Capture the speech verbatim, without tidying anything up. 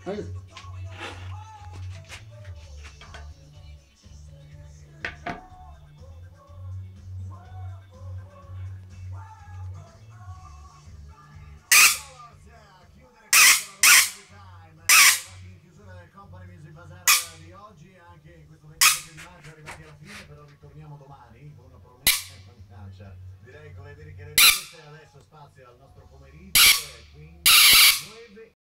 Eh, Company Music Bazar di oggi, anche in questo ventisette di maggio arrivati alla fine, però ritorniamo domani con una promessa in mancanza. Direi, come dire, che le richieste adesso spazio al nostro pomeriggio e quindi